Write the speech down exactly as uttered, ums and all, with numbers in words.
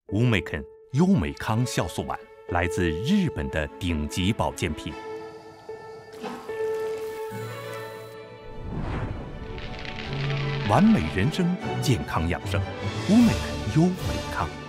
乌美肯优美康酵素丸，来自日本的顶级保健品。完美人生，健康养生，乌美肯优美康。